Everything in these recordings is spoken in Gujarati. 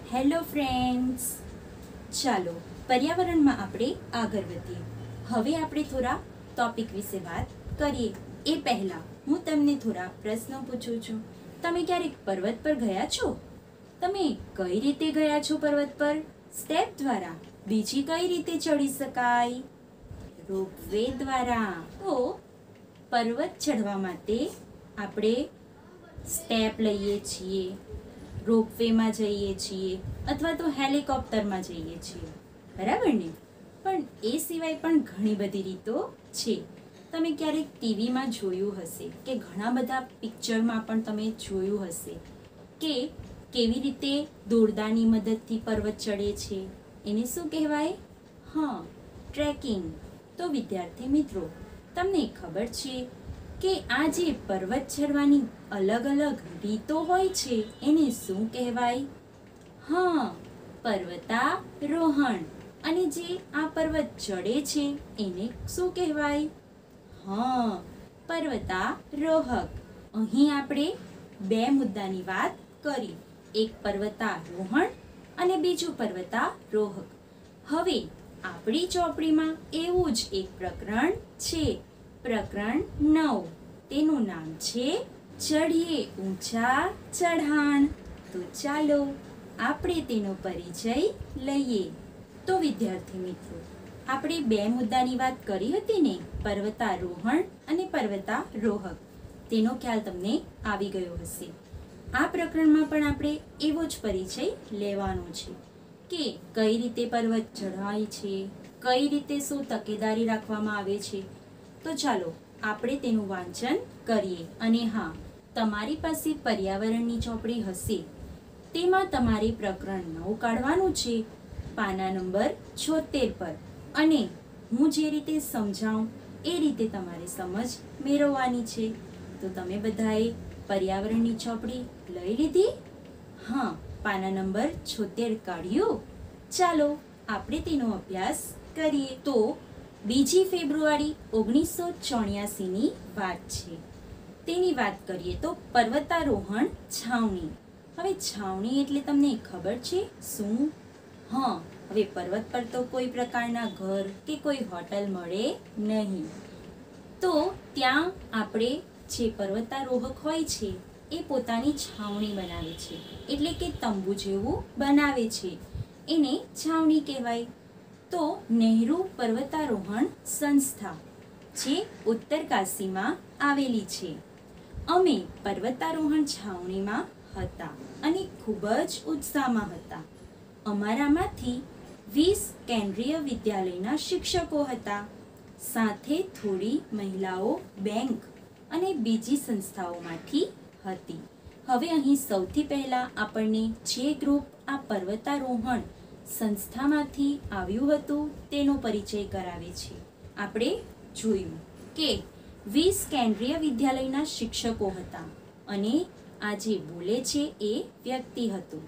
હેલો ફ્રેન્ડ્સ, ચાલો પર્યાવરણમાં આપણે આગળ વધીએ. હવે આપણે થોડા ટોપિક વિશે વાત કરીએ. એ પહેલા હું તમને થોડા પ્રશ્નો પૂછું છું. તમે ક્યારેક પર્વત પર ગયા છો? તમે કઈ રીતે ગયા છો પર્વત પર? સ્ટેપ દ્વારા. બીજી કઈ રીતે ચડી શકાય? રોપવે દ્વારા. તો પર્વત ચડવા માટે આપણે સ્ટેપ લઈએ છીએ, રોપવેમાં જઈએ છીએ અથવા તો હેલિકોપ્ટરમાં જઈએ છીએ, બરાબર ને? પણ એ સિવાય પણ ઘણી બધી રીતો છે. તમે ક્યારેક ટીવીમાં જોયું હશે કે ઘણા બધા પિક્ચરમાં પણ તમે જોયું હશે કે કેવી રીતે દોરડાની મદદથી પર્વત ચડે છે. એને શું કહેવાય? હા, ટ્રેકિંગ. તો વિદ્યાર્થી મિત્રો, તમને ખબર છે કે આ જે પર્વત ચડવાની અલગ અલગ રીતો હોય છે એને શું કહેવાય? હા, પર્વતારોહણ. અને જે આ પર્વત ચડે છે એને શું કહેવાય? હા, પર્વતારોહક. અહીં આપણે બે મુદ્દાની વાત કરી, એક પર્વતારોહણ અને બીજું પર્વતારોહક. હવે આપણી ચોપડીમાં એવું જ એક પ્રકરણ છે, પ્રકરણ 9. તેનું નામ છે ચઢીએ ઊંચા ચઢાણ. તો ચાલો આપણે તેનો પરિચય લઈએ. તો વિદ્યાર્થી મિત્રો, આપણે બે મુદ્દાની વાત કરી હતી ને, પર્વતારોહણ અને પર્વતારોહક. તેનો ખ્યાલ તમને આવી ગયો હશે. આ પ્રકરણમાં પણ આપણે એવો જ પરિચય લેવાનો છે કે કઈ રીતે પર્વત ચઢાય છે, કઈ રીતે શું તકેદારી રાખવામાં આવે છે. તો ચાલો આપણે તેનું વાંચન કરીએ. અને હા, તમારી પાસે પર્યાવરણની ચોપડી હશે તેમાં તમારે પ્રકરણ 9 કાઢવાનું છે, પાના નંબર 76 પર. અને હું જે રીતે સમજાવું એ રીતે તમારે સમજ મેળવવાની છે. તો તમે બધાએ પર્યાવરણની ચોપડી લઈ લીધી? હા, પાના નંબર 76 કાઢ્યું? ચાલો આપણે તેનો અભ્યાસ કરીએ. તો 2 ફેબ્રુઆરી 1984ની વાત છે. તેની વાત કરીએ તો પર્વતારોહણ છાવણી. હવે છાવણી એટલે તમને ખબર છે શું? હા, હવે પર્વત પર તો કોઈ પ્રકારના ઘર કે કોઈ હોટલ મળે નહીં. તો ત્યાં આપણે જે પર્વતારોહક હોય છે એ પોતાની છાવણી બનાવે છે, એટલે કે તંબુ જેવું બનાવે છે. એને છાવણી કહેવાય. તો નહેરુ પર્વતારોહણ સંસ્થા જે ઉત્તરકાશીમાં આવેલી છે. અમે પર્વતારોહણ છાવણીમાં હતા અને ખૂબ જ ઉત્સાહમાં હતા. અમારામાંથી 20 કેન્દ્રીય વિદ્યાલયના શિક્ષકો હતા. સાથે થોડી મહિલાઓ બેંક અને બીજી સંસ્થાઓમાંથી હતી. હવે અહીં સૌથી પહેલા આપણને જે ગ્રુપ આ પર્વતારોહણ સંસ્થામાંથી આવ્યું હતું તેનો પરિચય કરાવે છે. આપણે જોયું કે 20 કેન્દ્રીય વિદ્યાલયના શિક્ષકો હતા અને આ જે બોલે છે એ વ્યક્તિ હતું.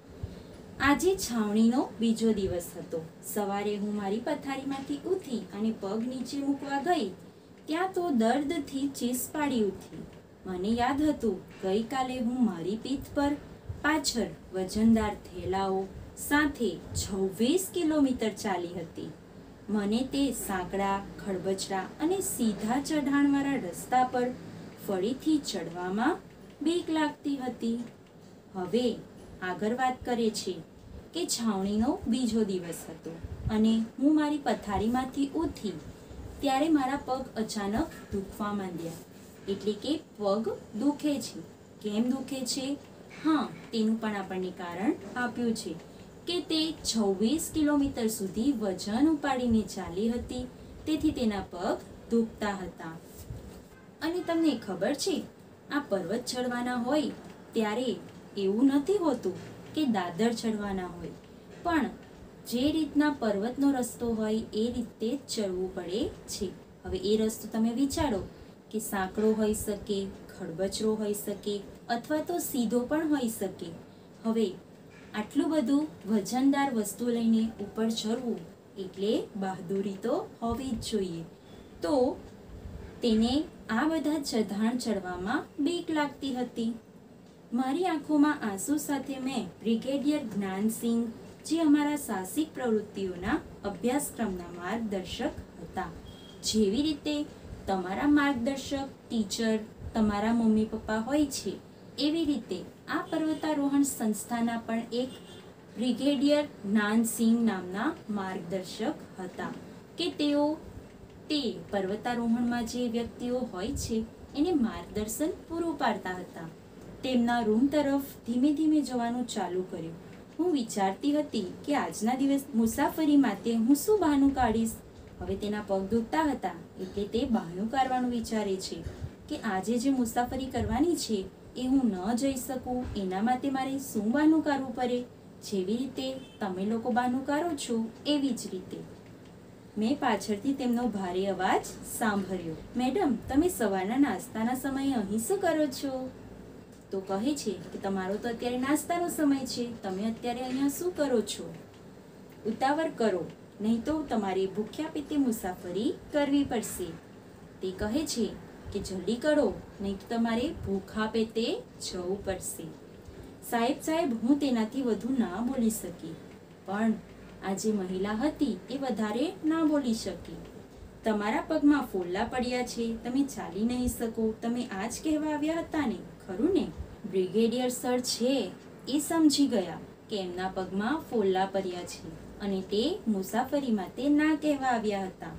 આજે છાવણીનો બીજો દિવસ હતો. સવારે હું મારી પથારીમાંથી ઉઠી અને પગ નીચે મૂકવા ગઈ ત્યાં તો દર્દથી ચીસ પાડી ઉઠી. મને યાદ હતું ગઈકાલે હું મારી પીઠ પર પાછળ વજનદાર થેલાઓ સાથે 26 કિલોમીટર ચાલી હતી. મને તે સાંકડા, ખડબચડા અને સીધા ચઢાણવાળા રસ્તા પર ફરીથી ચડવામાં બીક લાગતી હતી. હવે આગળ વાત કરે છે કે છાવણીનો બીજો દિવસ હતો અને હું મારી પથારીમાંથી ઉઠી ત્યારે મારા પગ અચાનક દુખવા માંડ્યા. એટલે કે પગ દુખે છે. કેમ દુખે છે? હા, તેનું પણ આપણને કારણ આપ્યું છે કે તે 26 કિલોમીટર સુધી વજન ઉપાડીને ચાલી હતી, તેથી તેના પગ દુખતા હતા. અને તમને ખબર છે, આ પર્વત ચડવાના હોય ત્યારે એવું નથી હોતું કે દાદર ચડવાના હોય, પણ જે રીતના પર્વતનો રસ્તો હોય એ રીતે જ ચડવું પડે છે. હવે એ રસ્તો તમે વિચારો કે સાંકડો હોઈ શકે, ખડબચડો હોઈ શકે અથવા તો સીધો પણ હોઈ શકે. હવે આટલું બધું વજનદાર વસ્તુ લઈને ઉપર ચડવું એટલે બહાદુરી તો હોવી જ જોઈએ. તો તેને આ બધા ચઢાણ ચડવામાં બીક લાગતી હતી. મારી આંખોમાં આંસુ સાથે મેં બ્રિગેડિયર જ્ઞાનસિંહ, જે અમારા સાહસિક પ્રવૃત્તિઓના અભ્યાસક્રમના માર્ગદર્શક હતા. જેવી રીતે તમારા માર્ગદર્શક ટીચર તમારા મમ્મી પપ્પા હોય છે, એવી રીતે આ પર્વતારોહણ સંસ્થાના પણ એક બ્રિગેડિયર જ્ઞાનસિંહ નામના માર્ગદર્શક હતા કે તેઓ તે પર્વતારોહણમાં જે વ્યક્તિઓ હોય છે એને માર્ગદર્શન પૂરું પાડતા હતા. તેમના રૂમ તરફ ધીમે ધીમે જવાનું ચાલુ કર્યું. હું વિચારતી હતી કે આજના દિવસ મુસાફરી માટે હું શું બહાનું કાઢીશ. હવે તેના પગ દુખતા હતા એટલે તે બહાનું કાઢવાનું વિચારે છે કે આજે જે મુસાફરી કરવાની છે એ હું ન જઈ શકું, એના માટે મારે શું બહાનું કાઢવું પડે. જેવી રીતે તમે લોકો બહાનું કાઢો છો એવી જ રીતે મેં પાછળથી તેમનો ભારે અવાજ સાંભળ્યો. મેડમ, તમે સવારના નાસ્તાના સમયે અહીં શું કરો છો? તો કહે છે કે તમારો તો અત્યારે નાસ્તાનો સમય છે, તમે અત્યારે અહીંયા શું કરો છો? ઉતાવળ કરો, નહીં તો તમારે ભૂખ્યા પેટે મુસાફરી કરવી પડશે. તે કહે છે કે જલ્દી કરો, નહીં તો તમારે ભૂખા પેટે જવું પડશે. સાહેબ, હું તેનાથી વધુ ના બોલી શકી, પણ આ જે મહિલા હતી એ વધારે ના બોલી શકી. તમારા પગમાં ફોલ્લા પડ્યા છે, તમે ચાલી નહીં શકો, તમે આ જ કહેવા આવ્યા હતા ને, ખરું ને? બ્રિગેડિયર સર છે એ સમજી ગયા કે એમના પગમાં ફોલ્લા પડ્યા છે અને તે મુસાફરી માટે ના કહેવા આવ્યા હતા.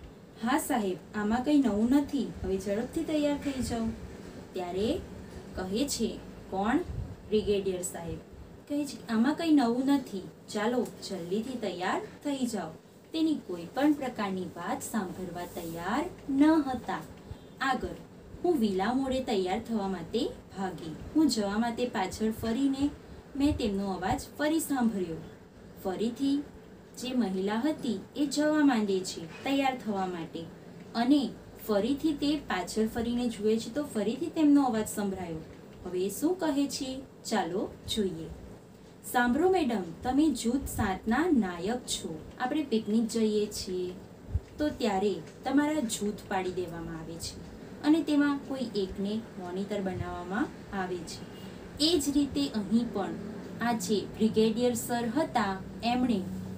હા સાહેબ, આમાં કંઈ નવું નથી, હવે ઝડપથી તૈયાર થઈ જાઓ. ત્યારે કહે છે, કોણ? બ્રિગેડિયર સાહેબ કહે છે, આમાં કંઈ નવું નથી, ચાલો જલ્દીથી તૈયાર થઈ જાઓ. તેની કોઈ પણ પ્રકારની વાત સાંભળવા તૈયાર ન હતા. આગળ હું વિલા મોડે તૈયાર થવા માટે ભાગી. હું જવા માટે પાછળ ફરીને મેં તેમનો અવાજ ફરી સાંભળ્યો. ફરીથી જે મહિલા હતી એ જવા માંડે છે તૈયાર થવા માટે, અને ફરીથી તે પાછળ ફરીને જુએ છે તો ફરીથી તેમનો અવાજ સંભળાયો. હવે શું કહે છે ચાલો જોઈએ. સાંભળો મેડમ, તમે જૂથ 7ના નાયક છો. આપણે પિકનિક જઈએ છીએ તો ત્યારે તમારા જૂથ પાડી દેવામાં આવે છે અને તેમાં કોઈ એકને મોનિટર બનાવવામાં આવે છે. એ જ રીતે અહીં પણ આ જે બ્રિગેડિયર સર હતા એમણે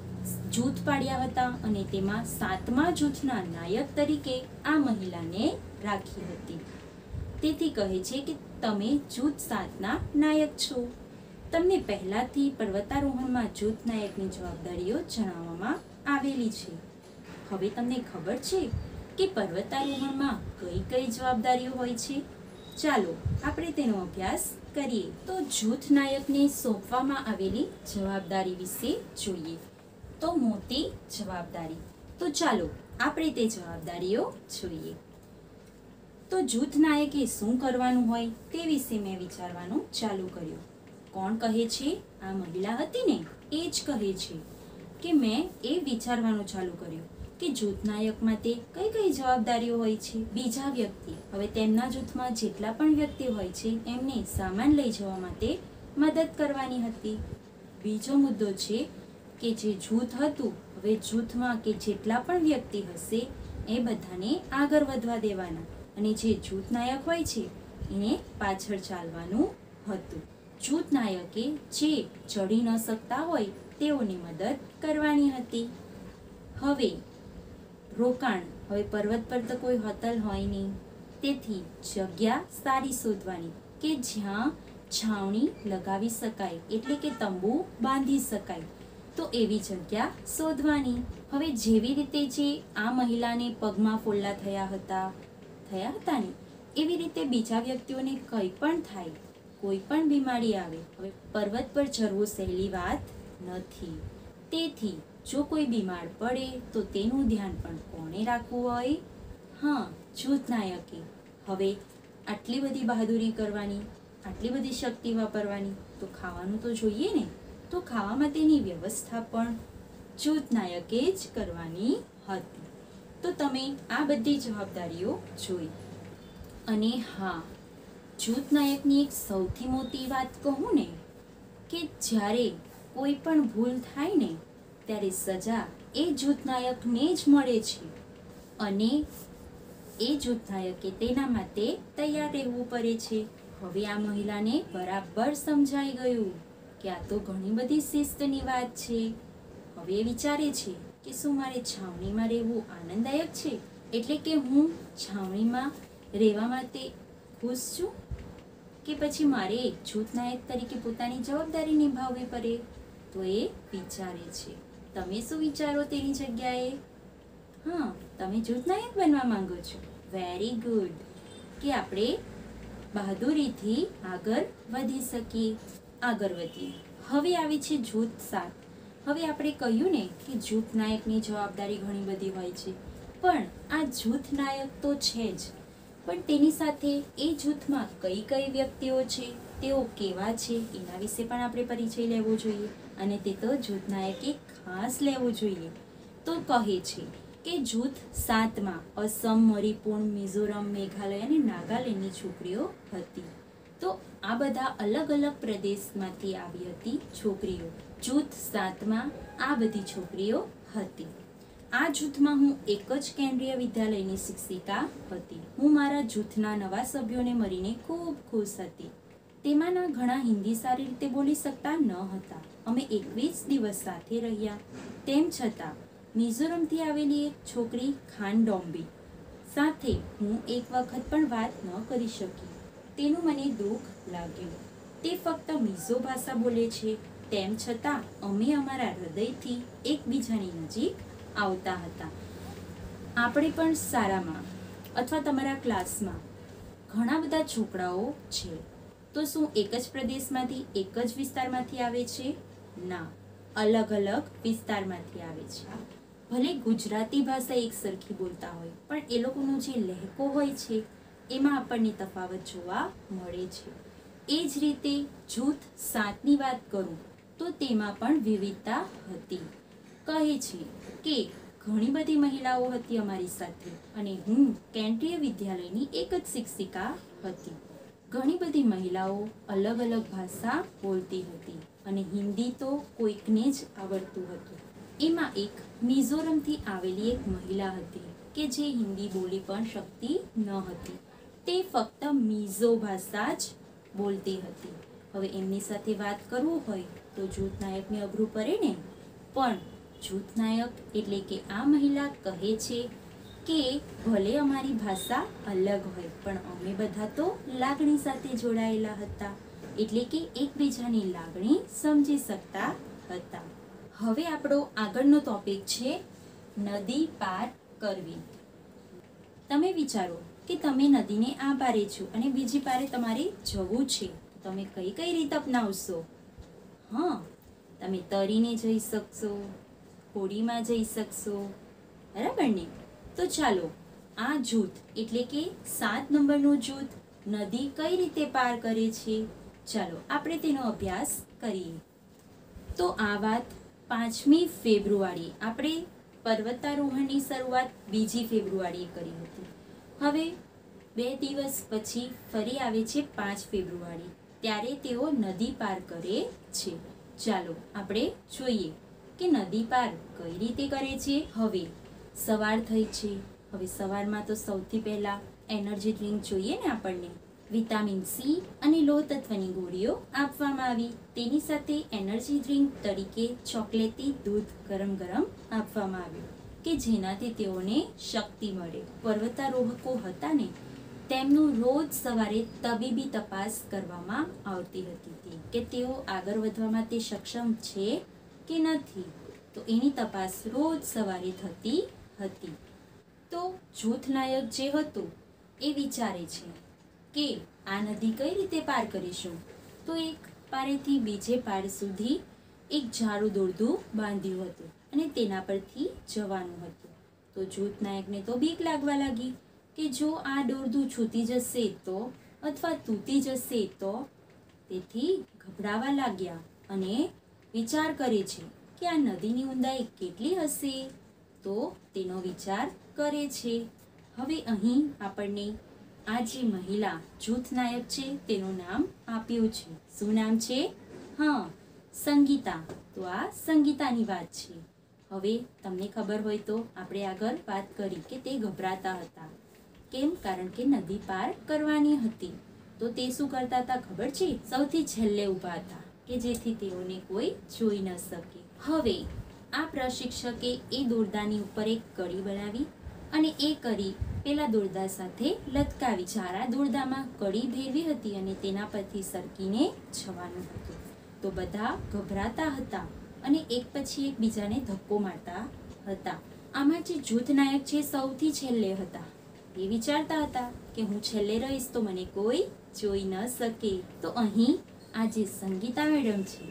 જૂથ પાડ્યા હતા અને તેમાં 7મા જૂથના નાયક તરીકે આ મહિલાને રાખી હતી. તેથી કહે છે કે તમે જૂથ 7ના નાયક છો. તમને પહેલાથી પર્વતારોહણમાં જૂથ નાયકની જવાબદારીઓ જણાવવામાં આવેલી છે. હવે તમને ખબર છે કે પર્વતારોહણમાં કઈ કઈ જવાબદારીઓ હોય છે? ચાલો આપણે તેનો અભ્યાસ કરીએ. તો જૂથ નાયકને સોંપવામાં આવેલી જવાબદારી વિશે જોઈએ. તો મોટી જવાબદારી. તો ચાલો આપણે તે જવાબદારીઓ જોઈએ. તો જૂથ નાયકે શું કરવાનું હોય તે વિશે મેં વિચારવાનું ચાલુ કર્યું. કોણ કહે છે? આ મહિલા હતી ને એ જ કહે છે કે મેં એ વિચારવાનું ચાલુ કર્યું કે જૂથ નાયક માટે કઈ કઈ જવાબદારીઓ હોય છે. બીજા વ્યક્તિ, હવે તેમના જૂથમાં જેટલા પણ વ્યક્તિ હોય છે એમને સામાન લઈ જવા માટે મદદ કરવાની હતી. બીજો મુદ્દો છે કે જે જૂથ હતું, હવે જૂથમાં કે જેટલા પણ વ્યક્તિ હશે એ બધાને આગળ વધવા દેવાના અને જે જૂથ નાયક હોય છે એને પાછળ ચાલવાનું હતું. જૂથ નાયકે જે ચડી ન શકતા હોય તેઓની મદદ કરવાની હતી. હવે રોકાણ, હવે પર્વત પર તો કોઈ હોટલ હોય નહીં, તેથી જગ્યા સારી શોધવાની કે જ્યાં છાવણી લગાવી શકાય, એટલે કે તંબુ બાંધી શકાય, તો એવી જગ્યા શોધવાની. હવે જેવી રીતે જે આ મહિલાને પગમાં ફોલ્લા થયા હતા ને એવી રીતે બીજા વ્યક્તિઓને કંઈ પણ થાય, કોઈ પણ બીમારી આવે, હવે પર્વત પર ચડવું સહેલી વાત નથી. તેથી જો કોઈ બીમાર પડે તો તેનું ધ્યાન પણ કોણે રાખવું હોય? હા, જૂથ નાયકે. હવે આટલી બધી બહાદુરી કરવાની, આટલી બધી શક્તિ વાપરવાની, તો ખાવાનું તો જોઈએ ને. તો ખાવા માટેની વ્યવસ્થા પણ જૂથ નાયકે જ કરવાની હતી. તો તમે આ બધી જવાબદારીઓ જોઈ. અને હા, જૂથ નાયકની એક સૌથી મોટી વાત કહું ને, કે જ્યારે કોઈ પણ ભૂલ થાય ને ત્યારે સજા એ જૂથ નાયકને જ મળે છે અને એ જૂથ નાયકે તેના માટે તૈયાર રહેવું પડે છે. હવે આ મહિલાને બરાબર સમજાઈ ગયું કે આ તો ઘણી બધી શિસ્તની વાત છે. હવે એ વિચારે છે કે શું મારે છાવણીમાં રહેવું આનંદદાયક છે, એટલે કે હું છાવણીમાં રહેવા માટે ખુશ છું, કે પછી મારે જૂથ નાયક તરીકે પોતાની જવાબદારી નિભાવવી પડે. તો એ વિચારે છે. તમે શું વિચારો તેની જગ્યાએ? હા, તમે જૂથ નાયક બનવા માંગો છો. વેરી ગુડ, કે આપણે બહાદુરીથી આગળ વધી શકીએ. આગળ વધીએ. હવે આવે છે જૂથ 7. હવે આપણે કહ્યું ને કે જૂથ નાયકની જવાબદારી ઘણી બધી હોય છે, પણ આ જૂથ નાયક તો છે જ, પણ તેની સાથે એ જૂથમાં કઈ કઈ વ્યક્તિઓ છે, તેઓ કેવા છે, એના વિશે પણ આપણે પરિચય લેવો જોઈએ. અને તે તો જૂથ નાયકે ખાસ લેવું જોઈએ. તો કહે છે કે જૂથ 7માં અસમ, મણિપુર, મિઝોરમ, મેઘાલય અને નાગાલેન્ડની છોકરીઓ હતી. તો આ બધા અલગ અલગ પ્રદેશમાંથી આવી હતી છોકરીઓ. જૂથ 7માં આ બધી છોકરીઓ હતી. આ જૂથમાં હું એક જ કેન્દ્રીય વિદ્યાલયની શિક્ષિકા હતી. હું મારા જૂથના નવા સભ્યોને મળીને ખૂબ ખુશ હતી. તેમાંના ઘણા હિન્દી સારી રીતે બોલી શકતા ન હતા. અમે 21 દિવસ સાથે રહ્યા. તેમ છતાં મિઝોરમથી આવેલી એક છોકરી ખાનડોમ્બી સાથે હું એક વખત પણ વાત ન કરી શકી. તેનું મને દુઃખ લાગ્યું. તે ફક્ત મિઝો ભાષા બોલે છે, તેમ છતાં અમે અમારા હૃદયથી એકબીજાની નજીક આવતા હતા. આપણે પણ શાળામાં અથવા તમારા ક્લાસમાં ઘણા બધા છોકરાઓ છે, તો શું એક જ પ્રદેશમાંથી, એક જ વિસ્તારમાંથી આવે છે? ના, અલગ અલગ વિસ્તારમાંથી આવે છે. ભલે ગુજરાતી ભાષા એક સરખી બોલતા હોય, પણ એ લોકોનો જે લહેકો હોય છે એમાં આપણને તફાવત જોવા મળે છે. એ જ રીતે જૂથ 7ની વાત કરું તો તેમાં પણ વિવિધતા હતી. કહે છે કે ઘણી બધી મહિલાઓ હતી અમારી સાથે, અને હું કેન્દ્રીય વિદ્યાલયની એક જ શિક્ષિકા હતી. ઘણી બધી મહિલાઓ અલગ અલગ ભાષા બોલતી હતી, અને હિન્દી તો કોઈકને જ આવડતું હતું. એમાં એક મિઝોરમથી આવેલી એક મહિલા હતી કે જે હિન્દી બોલી પણ શકતી ન હતી. તે ફક્ત મિઝો ભાષા જ બોલતી હતી. હવે એમની સાથે વાત કરવું હોય તો જૂથ નાયકને અઘરું પડે ને. પણ જૂથ નાયક એટલે કે આ મહિલા કહે છે કે ભલે અમારી ભાષા અલગ હોય, પણ અમે બધા તો લાગણી સાથે જોડાયેલા હતા, એટલે કે એકબીજાની લાગણી સમજી શકતા હતા. હવે આપણો આગળનો ટોપિક છે નદી પાર કરવી. તમે વિચારો કે તમે નદીને આ પારે છો અને બીજી પારે તમારે જવું છે, તો તમે કઈ કઈ રીત અપનાવશો? હા, તમે તરીને જઈ શકશો, હોડીમાં જઈ શકશો, બરાબર ને? તો ચાલો, આ જૂથ એટલે કે 7 નંબરનું જૂથ નદી કઈ રીતે પાર કરે છે, ચાલો આપણે તેનો અભ્યાસ કરીએ. તો આ વાત 5મી ફેબ્રુઆરી આપણે પર્વતારોહણની શરૂઆત 2જી ફેબ્રુઆરીએ કરી હતી. હવે 2 દિવસ પછી ફરી આવે છે 5 ફેબ્રુઆરી, ત્યારે તેઓ નદી પાર કરે છે. ચાલો આપણે જોઈએ કે નદી પાર કઈ રીતે કરે છે. હવે સવાર થઈ છે. હવે સવારમાં તો સૌથી પહેલા એનર્જી ડ્રિંક જોઈએ ને આપણને. વિટામિન સી અને લોહ તત્વની ગોળીઓ આપવામાં આવી. તેની સાથે એનર્જી ડ્રિંક તરીકે ચોકલેટી દૂધ ગરમ ગરમ આપવામાં આવ્યું કે જેનાથી તેઓને શક્તિ મળે. પર્વતારોહકો હતા ને, તેમનું રોજ સવારે તબીબી તપાસ કરવામાં આવતી હતી કે તેઓ આગળ વધવા માટે સક્ષમ છે કે નથી. તો એની તપાસ રોજ સવારે થતી હતી. તો જૂથ નાયક જે હતું એ વિચારે છે કે આ નદી કઈ રીતે પાર કરીશું. તો એક પારેથી બીજે પાર સુધી એક જાડું દોરડું બાંધ્યું હતું અને તેના પરથી જવાનું હતું. તો જૂથ નાયકને તો બીક લાગવા લાગી કે જો આ દોરડું છૂટી જશે તો, અથવા તૂટી જશે તો. તેથી ગભરાવા લાગ્યા અને વિચાર કરે છે કે આ નદીની ઊંડાઈ કેટલી હશે. તો તેનો વિચાર કરે છે. હવે અહીં આપણને આ જે મહિલા જૂથ નાયક છે તેનું નામ આપ્યું છે. શું નામ છે? હા, સંગીતા. તો આ સંગીતાની વાત છે. હવે તમને ખબર હોય તો આપણે આગળ વાત કરી કે તે ગભરાતા હતા. કેમ? કારણ કે નદી પાર કરવાની હતી. તો તે શું કરતા હતા ખબર છે? સૌથી છેલ્લે ઊભા હતા કે જેથી તેઓને કોઈ જોઈ ન શકે. હવે આ પ્રશિક્ષકે એ દોરડાની ઉપર એક કડી બનાવી અને એ કડી પેલા દોરડા સાથે લટકાવી. જારા દોરડામાં કડી ભેરવી હતી અને તેના પરથી સરકીને જવાનું હતું. તો બધા ગભરાતા હતા અને એક પછી એક બીજાને ધક્કો મારતા હતા. આમાં જે જૂથ નાયક છે સૌથી છેલ્લે હતા. એ વિચારતા હતા કે હું છેલ્લે રહીશ તો મને કોઈ જોઈ ન શકે. તો અહીં આ જે સંગીતા મેડમ છે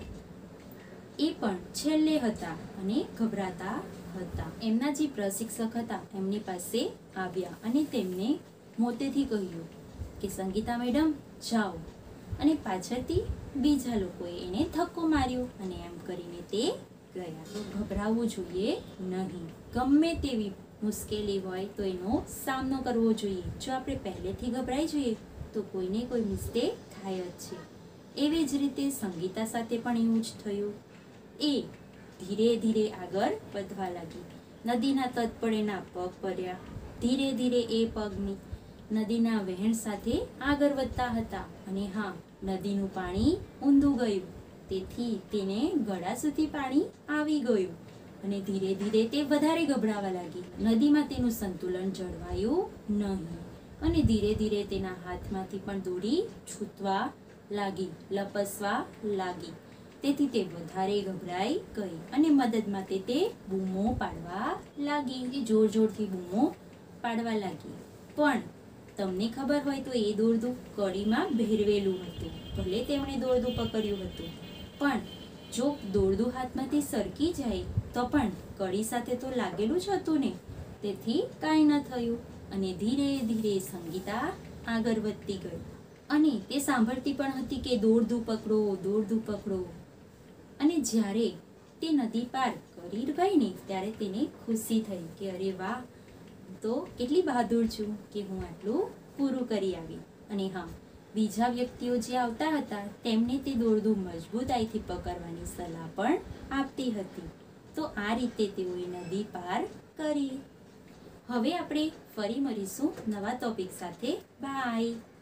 એ પણ છેલ્લે હતા અને ગભરાતા હતા. એમના જે પ્રશિક્ષક હતા એમની પાસે આવ્યા અને તેમને મોટેથી કહ્યું કે સંગીતા મેડમ જાઓ. અને પાછળથી બીજા લોકોએ એને ધક્કો માર્યો અને એમ કરીને તે ગયા. તો ગભરાવવું જોઈએ નહીં. ગમે તેવી મુશ્કેલી હોય તો એનો સામનો કરવો જોઈએ. જો આપણે પહેલેથી ગભરાઈ જઈએ તો કોઈને કોઈ મિસ્ટેક થાય જ છે. એવી જ રીતે સંગીતા સાથે પણ એવું જ થયું. એ ધીરે ધીરે આગળ વધવા લાગી. નદીના તટ પર એના પગ પડ્યા. ધીરે ધીરે એ પગની નદીના વહેણ સાથે આગળ વધતા હતા અને હા, નદીનું પાણી ઊંધું ગયું તેથી તેને ગળા સુધી પાણી આવી ગયું અને ધીરે ધીરે તે વધારે ગભરાવા લાગી. નદીમાં તેનું સંતુલન જળવાયું નહીં અને ધીરે ધીરે તેના હાથમાંથી પણ દોરી છૂટવા લાગી, લપસવા લાગી. તેથી તે વધારે ગભરાઈ ગઈ અને મદદ માટે તે બૂમો પાડવા લાગી. એ જોર જોરથી બૂમો પાડવા લાગી. પણ તમને ખબર હોય તો એ દોરડું કડીમાં ભેરવેલું હતું. ભલે તેમણે દોરડું પકડ્યું હતું પણ જો દોરડું હાથમાંથી સરકી જાય તો પણ કડી સાથે તો લાગેલું જ હતું ને, તેથી કાંઈ ન થયું અને ધીરે ધીરે સંગીતા આગળ વધતી ગઈ અને તે સાંભળતી પણ હતી કે દોરડું પકડો, દોરડું પકડો. અને જ્યારે તે નદી પાર કરી ગઈ ને ત્યારે તેને ખુશી થઈ કે અરે વાહ, તો કેટલી બહાદુર છું કે હું આટલું પૂરું કરી આવી. અને હા, બીજા વ્યક્તિઓ જે આવતા હતા તેમને તે દોરડું મજબૂતાઈથી પકડવાની સલાહ પણ આપતી હતી. તો આ રીતે તેઓએ નદી પાર કરી. હવે આપણે ફરી મળીશું નવા ટોપિક સાથે. બાય.